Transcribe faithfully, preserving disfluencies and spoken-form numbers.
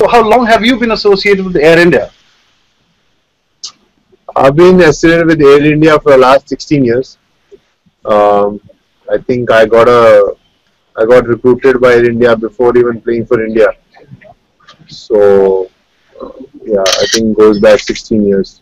So how long have you been associated with Air India? I've been associated with Air India for the last sixteen years. Um, I think I got a I got recruited by Air India before even playing for India. So uh, yeah, I think it goes back sixteen years.